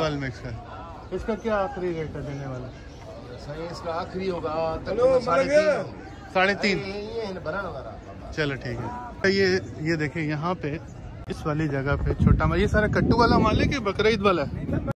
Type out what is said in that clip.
माल mix है। इसका क्या आखिरी रेट है देने वाला? इसका आखिरी होगा 3.5। चलो ठीक है। ये देखिए यहाँ पे इस वाली जगह पे छोटा माल, ये सारा कट्टू वाला माल है कि बकरीद वाला है?